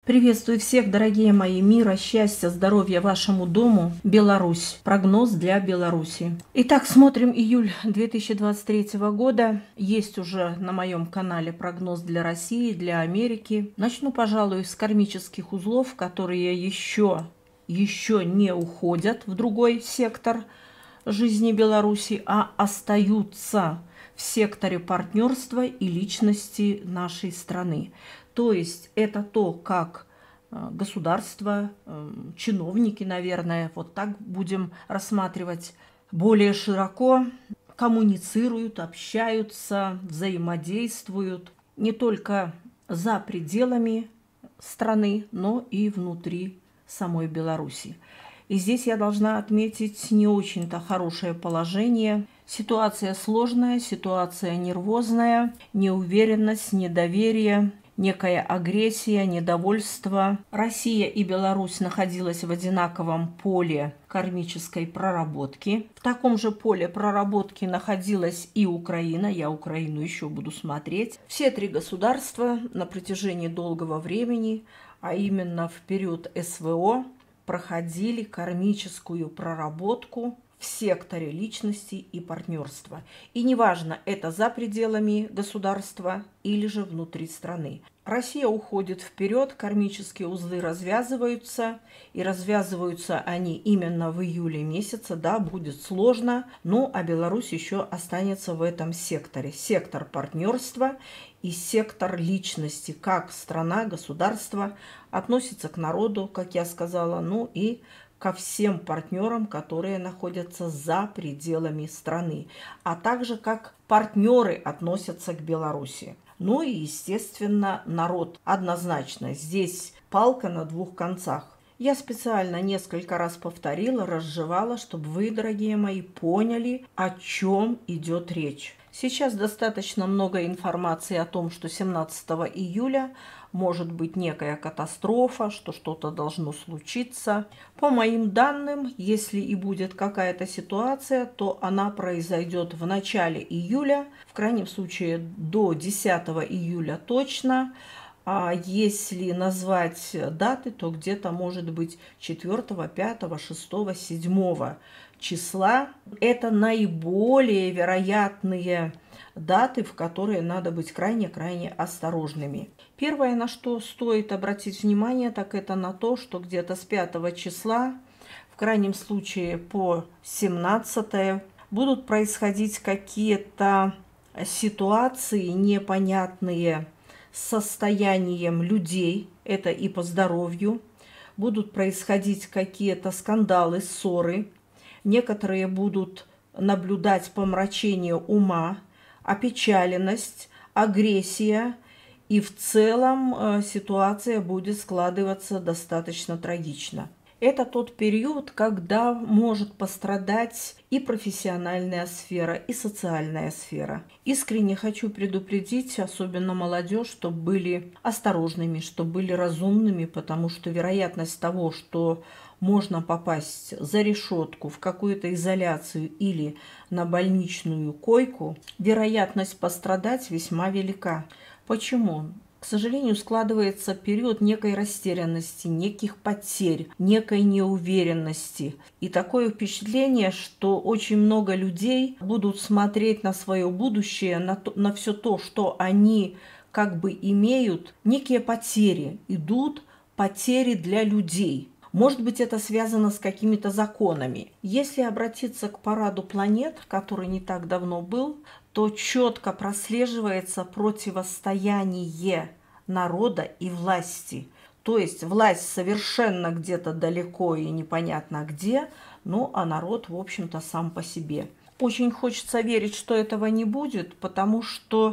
Приветствую всех, дорогие мои, мира, счастья, здоровья вашему дому, Беларусь. Прогноз для Беларуси. Итак, смотрим июль 2023 года. Есть уже на моем канале прогноз для России, для Америки. Начну, пожалуй, с кармических узлов, которые еще не уходят в другой сектор жизни Беларуси, а остаются в секторе партнерства и личности нашей страны. То есть это то, как государство, чиновники, наверное, вот так будем рассматривать, более широко коммуницируют, общаются, взаимодействуют не только за пределами страны, но и внутри самой Беларуси. И здесь я должна отметить не очень-то хорошее положение. Ситуация сложная, ситуация нервозная, неуверенность, недоверие, некая агрессия, недовольство. Россия и Беларусь находилась в одинаковом поле кармической проработки. В таком же поле проработки находилась и Украина. Я Украину еще буду смотреть. Все три государства на протяжении долгого времени, а именно в период СВО, проходили кармическую проработку в секторе личности и партнерства. И неважно, это за пределами государства или же внутри страны. Россия уходит вперед, кармические узлы развязываются, и развязываются они именно в июле месяце. Да, будет сложно, а Беларусь еще останется в этом секторе. Сектор партнерства и сектор личности, как страна, государство относится к народу, как я сказала, и ко всем партнерам, которые находятся за пределами страны, а также как партнеры относятся к Беларуси. И, естественно, народ однозначно. Здесь палка на двух концах. Я специально несколько раз повторила, разжевала, чтобы вы, дорогие мои, поняли, о чем идет речь. Сейчас достаточно много информации о том, что 17 июля может быть некая катастрофа, что что-то должно случиться. По моим данным, если и будет какая-то ситуация, то она произойдет в начале июля, в крайнем случае до 10 июля точно. А если назвать даты, то где-то может быть 4, 5, 6, 7 числа. Это наиболее вероятные даты, в которые надо быть крайне-крайне осторожными. Первое, на что стоит обратить внимание, так это на то, что где-то с 5 числа, в крайнем случае по 17, будут происходить какие-то ситуации непонятные с состоянием людей, это и по здоровью, будут происходить какие-то скандалы, ссоры, некоторые будут наблюдать помрачение ума, опечаленность, агрессия, и в целом ситуация будет складываться достаточно трагично. Это тот период, когда может пострадать и профессиональная сфера, и социальная сфера. Искренне хочу предупредить, особенно молодежь, чтобы были осторожными, чтобы были разумными, потому что вероятность того, что можно попасть за решетку, в какую-то изоляцию или на больничную койку, вероятность пострадать весьма велика. Почему? К сожалению, складывается период некой растерянности, неких потерь, некой неуверенности. И такое впечатление, что очень много людей будут смотреть на свое будущее, на все то, что они как бы имеют, некие потери. Идут потери для людей. Может быть, это связано с какими-то законами. Если обратиться к параду планет, который не так давно был, то четко прослеживается противостояние народа и власти. То есть власть совершенно где-то далеко и непонятно где, а народ, в общем-то, сам по себе. Очень хочется верить, что этого не будет, потому что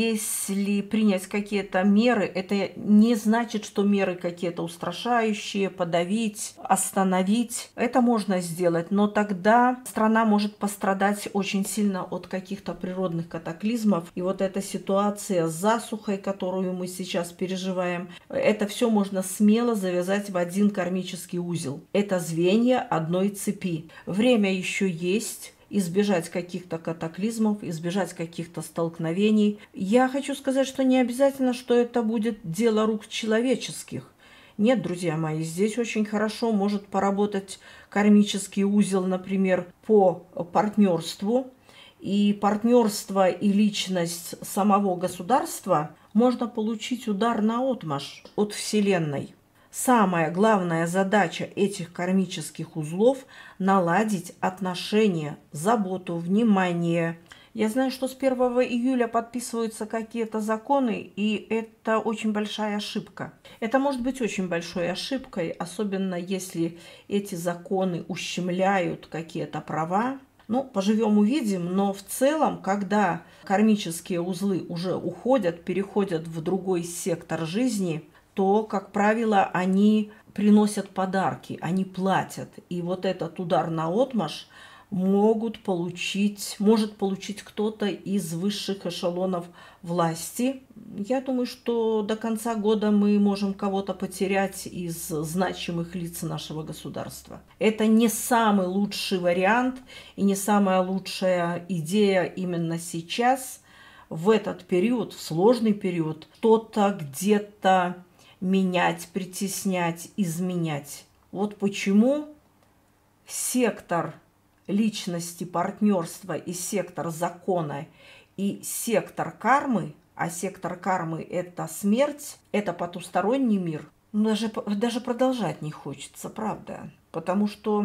если принять какие-то меры, это не значит, что меры какие-то устрашающие, подавить, остановить. Это можно сделать, но тогда страна может пострадать очень сильно от каких-то природных катаклизмов. И вот эта ситуация с засухой, которую мы сейчас переживаем, это все можно смело завязать в один кармический узел. Это звенья одной цепи. Время еще есть. Избежать каких-то катаклизмов, избежать каких-то столкновений. Я хочу сказать, что не обязательно, что это будет дело рук человеческих. Нет, друзья мои, здесь очень хорошо может поработать кармический узел, например, по партнерству. И партнерство и личность самого государства можно получить удар наотмашь от Вселенной. Самая главная задача этих кармических узлов – наладить отношения, заботу, внимание. Я знаю, что с 1 июля подписываются какие-то законы, и это очень большая ошибка. Это может быть очень большой ошибкой, особенно если эти законы ущемляют какие-то права. Ну, поживем увидим, но в целом, когда кармические узлы уже уходят, переходят в другой сектор жизни, то, как правило, они приносят подарки, они платят. И вот этот удар наотмашь может получить кто-то из высших эшелонов власти. Я думаю, что до конца года мы можем кого-то потерять из значимых лиц нашего государства. Это не самый лучший вариант и не самая лучшая идея именно сейчас, в этот период, в сложный период, что-то где-то менять, притеснять, изменять. Вот почему сектор личности, партнерства и сектор закона и сектор кармы, а сектор кармы – это смерть, это потусторонний мир, даже продолжать не хочется, правда. Потому что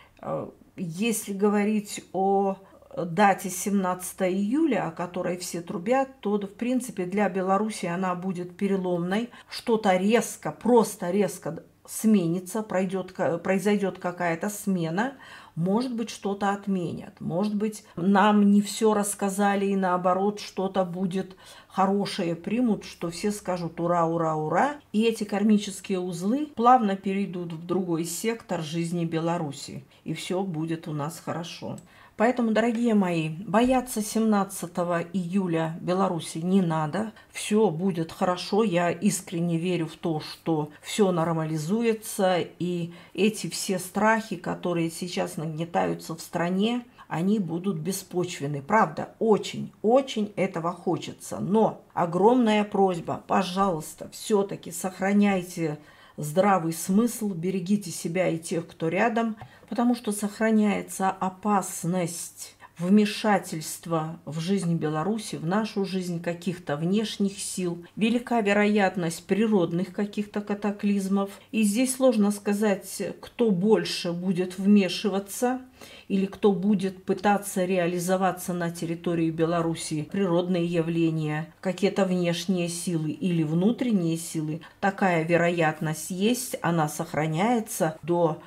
если говорить о дате 17 июля, о которой все трубят, то, в принципе, для Беларуси она будет переломной. Что-то резко, просто резко сменится, произойдет какая-то смена. Может быть, что-то отменят. Может быть, нам не все рассказали, и наоборот, что-то будет хорошее примут, что все скажут «ура, ура, ура». И эти кармические узлы плавно перейдут в другой сектор жизни Беларуси. И все будет у нас хорошо. Поэтому, дорогие мои, бояться 17 июля Беларуси не надо. Все будет хорошо. Я искренне верю в то, что все нормализуется. И эти все страхи, которые сейчас нагнетаются в стране, они будут беспочвенны. Правда, очень этого хочется. Но огромная просьба, пожалуйста, все-таки сохраняйте здравый смысл, берегите себя и тех, кто рядом, потому что сохраняется опасность вмешательства в жизнь Беларуси, в нашу жизнь каких-то внешних сил, велика вероятность природных каких-то катаклизмов. И здесь сложно сказать, кто больше будет вмешиваться или кто будет пытаться реализоваться на территории Беларуси, природные явления, какие-то внешние силы или внутренние силы. Такая вероятность есть, она сохраняется до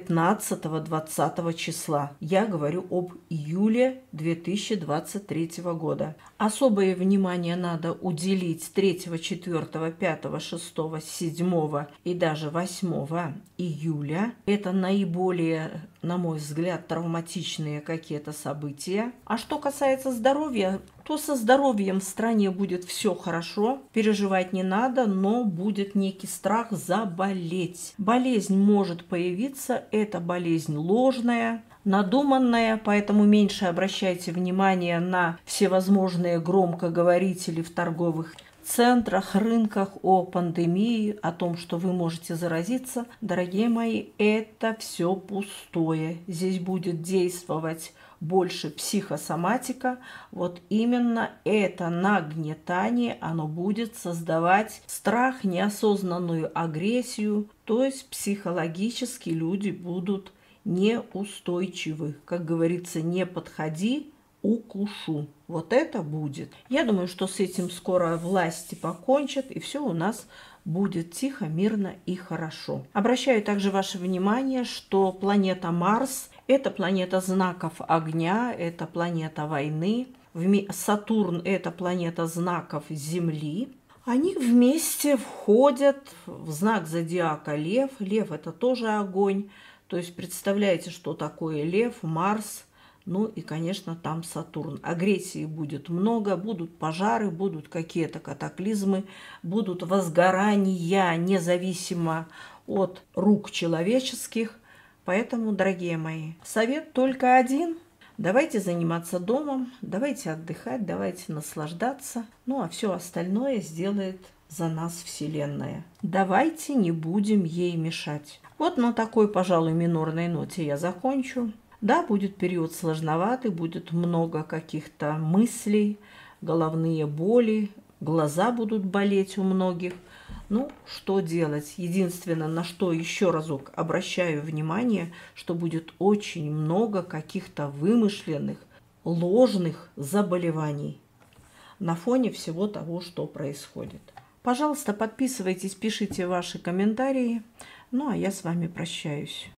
15-20 числа. Я говорю об июле 2023 года. Особое внимание надо уделить 3, 4, 5, 6, 7 и даже 8 июля. Это наиболее, на мой взгляд, травматичные какие-то события. А что касается здоровья, то со здоровьем в стране будет все хорошо, переживать не надо, но будет некий страх заболеть. Болезнь может появиться, это болезнь ложная, надуманная, поэтому меньше обращайте внимание на всевозможные громкоговорители в торговых центрах, рынках о пандемии, о том, что вы можете заразиться. Дорогие мои, это все пустое. Здесь будет действовать больше психосоматика. Вот именно это нагнетание, оно будет создавать страх, неосознанную агрессию. То есть психологически люди будут неустойчивы. Как говорится, не подходи, укушу. Вот это будет. Я думаю, что с этим скоро власти покончат, и все у нас будет тихо, мирно и хорошо. Обращаю также ваше внимание, что планета Марс – это планета знаков огня, это планета войны. Сатурн – это планета знаков Земли. Они вместе входят в знак зодиака Лев. Лев – это тоже огонь. То есть представляете, что такое Лев, Марс. Ну и, конечно, там Сатурн. Агрессии будет много, будут пожары, будут какие-то катаклизмы, будут возгорания, независимо от рук человеческих. Поэтому, дорогие мои, совет только один. Давайте заниматься домом, давайте отдыхать, давайте наслаждаться. Ну а все остальное сделает за нас Вселенная. Давайте не будем ей мешать. Вот на такой, пожалуй, минорной ноте я закончу. Да, будет период сложноватый, будет много каких-то мыслей, головные боли, глаза будут болеть у многих. Ну, что делать? Единственное, на что еще разок обращаю внимание, что будет очень много каких-то вымышленных, ложных заболеваний на фоне всего того, что происходит. Пожалуйста, подписывайтесь, пишите ваши комментарии. Ну, а я с вами прощаюсь.